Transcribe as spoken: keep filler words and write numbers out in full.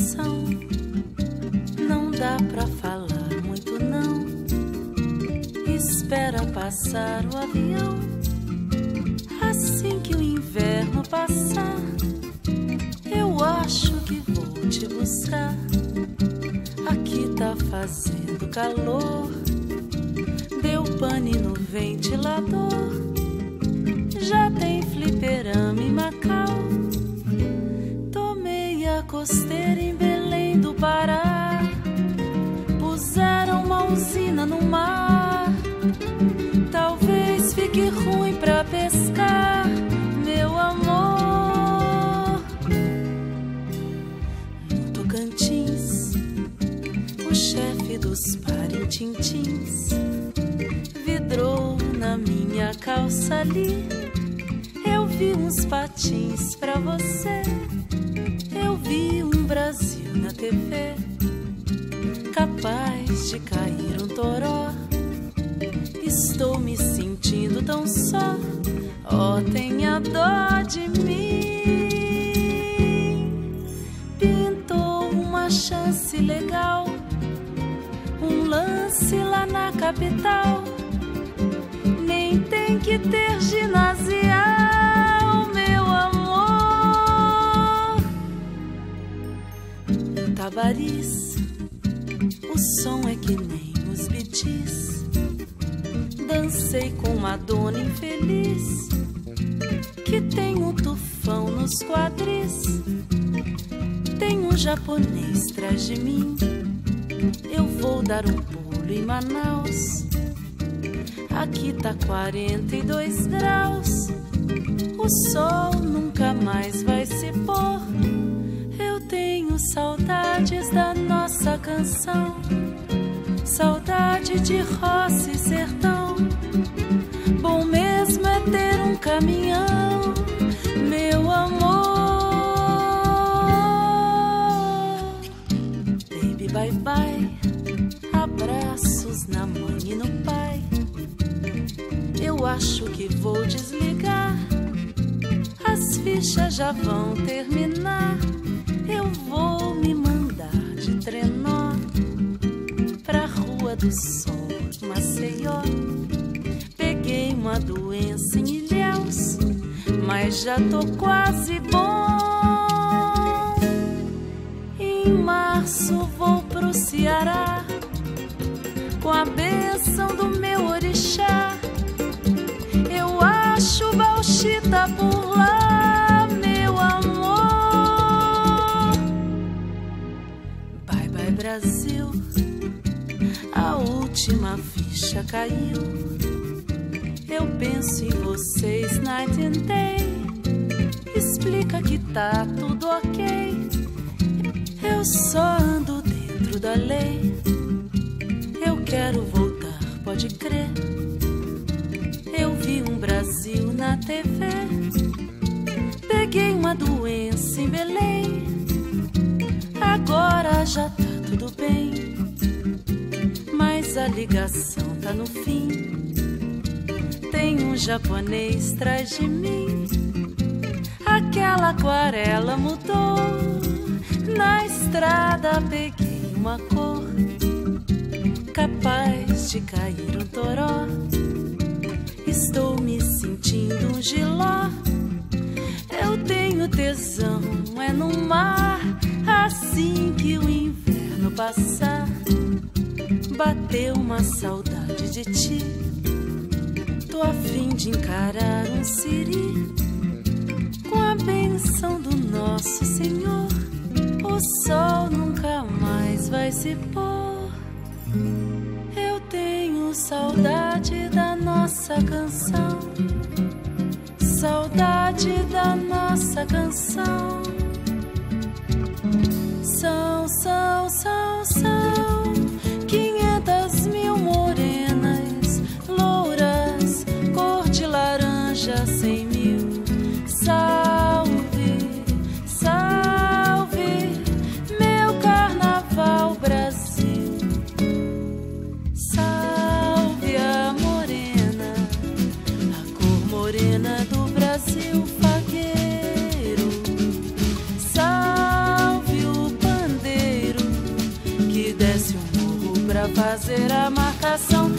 canção. Não dá pra falar muito não. Espera passar o avião. Assim que o inverno passar, eu acho que vou te buscar. Aqui tá fazendo calor. Deu pane no ventilador. Já tem fliperama em Macau. Tomei a costeira em Belém do Pará. Puseram uma usina no mar. Talvez fique ruim pra pescar, meu amor. No Tocantins, o chefe dos parintintins vidrou na minha calça ali. Eu vi uns patins pra você. Eu vi um Brasil na T V, capaz de cair um toró. Estou me sentindo tão só. Oh, tenha dó de mim. Pintou uma chance legal, um lance lá na capital. Nem tem que ter ginasial, meu amor. Tabariz, o som é que nem os Bee Gees. Dancei com uma dona infeliz que tem um tufão nos quadris. Tem um japonês atrás de mim. Eu vou dar um pulo em Manaus. Aqui tá quarenta e dois graus. O sol nunca mais vai se pôr. Eu tenho saudades da nossa canção. Saudade de roça e sertão. Bom mesmo é ter um caminhão, meu amor. Baby, bye bye. Abraços na mãe e no pai. Eu acho que vou desligar. As fichas já vão terminar. Eu vou me mandar de trenó pra Rua do Sol, Maceió. Peguei uma doença em Ilhéus, mas já tô quase bom. Em março vou pro Ceará, com a bênção do meu orixá. Eu acho bauxita por lá, meu amor. Bye bye Brasil, a última ficha caiu. Eu penso em vocês night and day. Explica que tá tudo ok. Eu só ando dentro da lei. Eu quero voltar, pode crer. Eu vi um Brasil na T V. Peguei uma doença em Belém. Agora já tá tudo bem, mas a ligação tá no fim. Tem um japonês atrás de mim. Aquela aquarela mudou. Na estrada peguei uma cor, capaz de cair um toró. Estou me sentindo um giló. Eu tenho tesão, é no mar. Assim que o inverno passar, bateu uma saudade de ti. Tô a fim de encarar um siri. Com a benção do nosso Senhor, o sol nunca mais vai se pôr. Eu tenho saudade da nossa canção. Saudade da nossa canção. São, são, são, são quinhentas mil morenas, louras, cor de laranja, cem mil. Salve, salve, meu carnaval Brasil. Salve a morena, a cor morena do Brasil fagueiro. fazer a marcação.